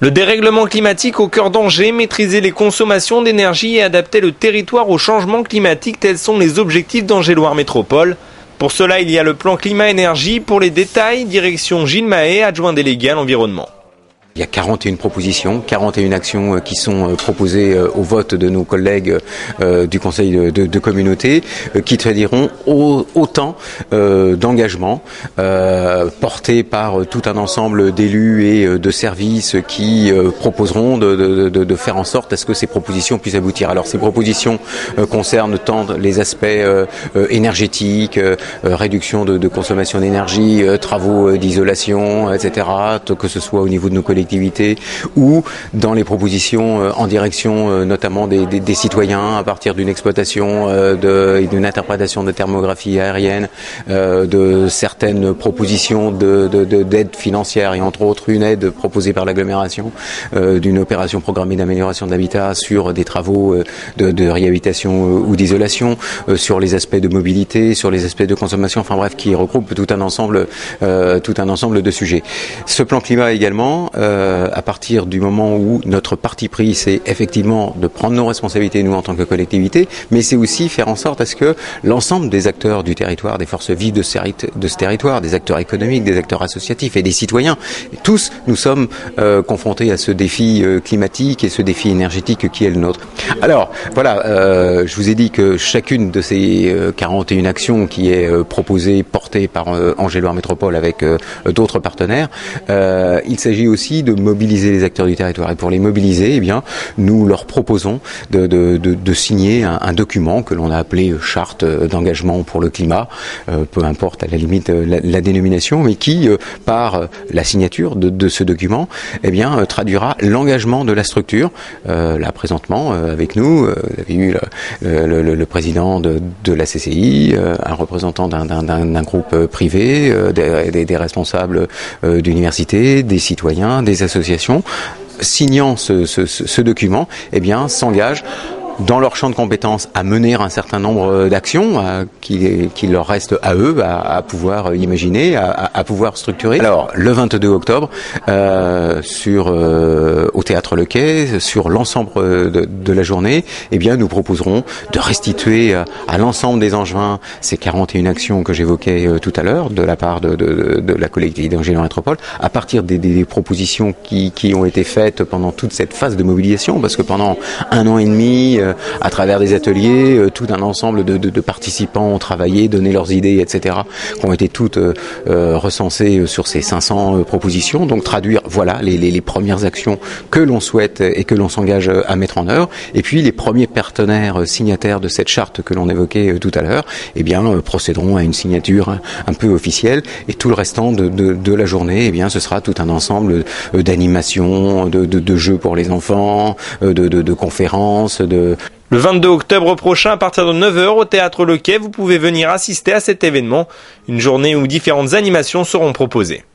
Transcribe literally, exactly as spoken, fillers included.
Le dérèglement climatique au cœur d'Angers, maîtriser les consommations d'énergie et adapter le territoire au changement climatique, tels sont les objectifs d'Angers-Loire Métropole. Pour cela, il y a le plan climat-énergie. Pour les détails, direction Gilles Mahé, adjoint délégué à l'environnement. Il y a quarante et une propositions, quarante et une actions qui sont proposées au vote de nos collègues du Conseil de, de, de communauté, qui traduiront autant d'engagements portés par tout un ensemble d'élus et de services qui proposeront de, de, de, de faire en sorte à ce que ces propositions puissent aboutir. Alors ces propositions concernent tant les aspects énergétiques, réduction de, de consommation d'énergie, travaux d'isolation, et cetera, que ce soit au niveau de nos collectivités ou dans les propositions en direction notamment des, des, des citoyens à partir d'une exploitation de, et d'une interprétation de thermographie aérienne, de certaines propositions de, de, de, d'aide financière et entre autres une aide proposée par l'agglomération d'une opération programmée d'amélioration de l'habitat sur des travaux de, de réhabilitation ou d'isolation, sur les aspects de mobilité, sur les aspects de consommation, enfin bref, qui regroupe tout un ensemble, euh, tout un ensemble de sujets. Ce plan climat également, euh, à partir du moment où notre parti pris, c'est effectivement de prendre nos responsabilités, nous en tant que collectivité, mais c'est aussi faire en sorte à ce que l'ensemble des acteurs du territoire, des forces vives de ce, de ce territoire, des acteurs économiques, des acteurs associatifs et des citoyens, tous nous sommes euh, confrontés à ce défi euh, climatique et ce défi énergétique qui est le nôtre. Alors voilà, euh, je vous ai dit que chacune de ces euh, quarante et une actions qui est euh, proposée, portée par euh, Angers-Loire Métropole avec euh, d'autres partenaires, euh, il s'agit aussi de mobiliser les acteurs du territoire. Et pour les mobiliser, eh bien, nous leur proposons de, de, de, de signer un, un document que l'on a appelé charte d'engagement pour le climat, euh, peu importe à la limite la, la dénomination, mais qui, euh, par la signature de, de ce document, eh bien, euh, traduira l'engagement de la structure. Euh, là, présentement, euh, avec nous, euh, vous avez eu le, le, le, le président de, de la C C I, euh, un représentant d'un, d'un, d'un groupe privé, euh, des, des, des responsables euh, d'universités, des citoyens, des associations, signant ce, ce, ce document, eh bien, s'engagent dans leur champ de compétences à mener un certain nombre d'actions euh, qui, qui leur reste à eux à, à pouvoir imaginer, à, à pouvoir structurer. Alors le vingt-deux octobre, euh, sur euh, au Théâtre Le Quai, sur l'ensemble de, de la journée, eh bien nous proposerons de restituer à, à l'ensemble des Angevins ces quarante et une actions que j'évoquais euh, tout à l'heure de la part de, de, de la collectivité d'Angers-Loire Métropole, à partir des, des, des propositions qui, qui ont été faites pendant toute cette phase de mobilisation, parce que pendant un an et demi, à travers des ateliers, tout un ensemble de, de, de participants ont travaillé, donné leurs idées, et cetera, qui ont été toutes euh, recensées sur ces cinq cents euh, propositions. Donc traduire, voilà, les, les, les premières actions que l'on souhaite et que l'on s'engage à mettre en œuvre. Et puis les premiers partenaires signataires de cette charte que l'on évoquait tout à l'heure, eh bien euh, procéderont à une signature un, un peu officielle. Et tout le restant de, de, de la journée, eh bien ce sera tout un ensemble d'animations, de, de, de jeux pour les enfants, de, de, de conférences, de Le vingt-deux octobre prochain, à partir de neuf heures, au Théâtre Le Quai, vous pouvez venir assister à cet événement, une journée où différentes animations seront proposées.